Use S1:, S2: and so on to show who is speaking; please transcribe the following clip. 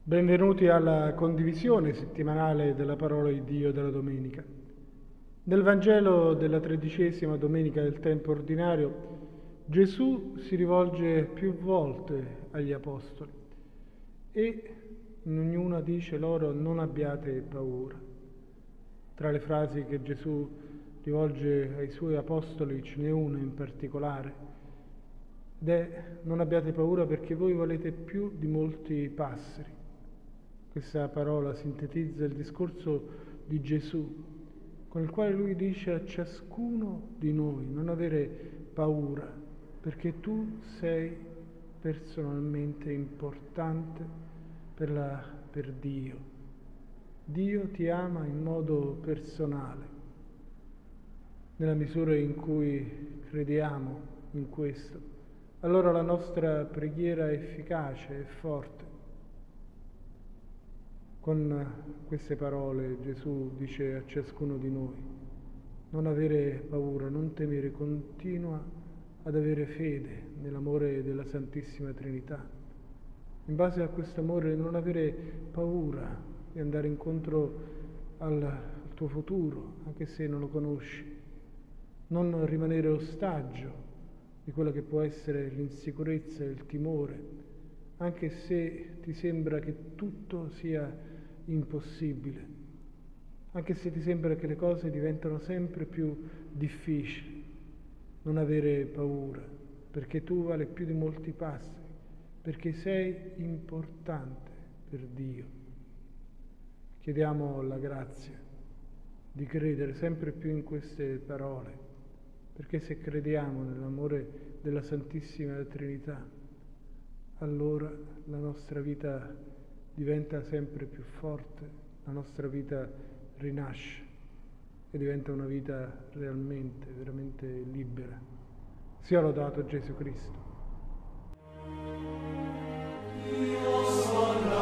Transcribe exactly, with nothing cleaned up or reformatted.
S1: Benvenuti alla condivisione settimanale della parola di Dio della domenica. Nel Vangelo della tredicesima domenica del tempo ordinario, Gesù si rivolge più volte agli apostoli e in ognuna dice loro: non abbiate paura. Tra le frasi che Gesù rivolge ai suoi apostoli ce n'è una in particolare, ed è: non abbiate paura perché voi valete più di molti passeri. Questa parola sintetizza il discorso di Gesù, con il quale lui dice a ciascuno di noi: non avere paura, perché tu sei personalmente importante per, la, per Dio. Dio ti ama in modo personale. Nella misura in cui crediamo in questo, allora la nostra preghiera è efficace e forte. Con queste parole Gesù dice a ciascuno di noi: non avere paura, non temere, continua ad avere fede nell'amore della Santissima Trinità. In base a questo amore non avere paura di andare incontro al, al tuo futuro, anche se non lo conosci. Non rimanere ostaggio di quella che può essere l'insicurezza e il timore, anche se ti sembra che tutto sia impossibile, anche se ti sembra che le cose diventano sempre più difficili. Non avere paura, perché tu vali più di molti passi, perché sei importante per Dio. Chiediamo la grazia di credere sempre più in queste parole, perché se crediamo nell'amore della Santissima Trinità, allora la nostra vita diventa sempre più forte, la nostra vita rinasce e diventa una vita realmente, veramente libera. Sia lodato Gesù Cristo.
S2: Io sono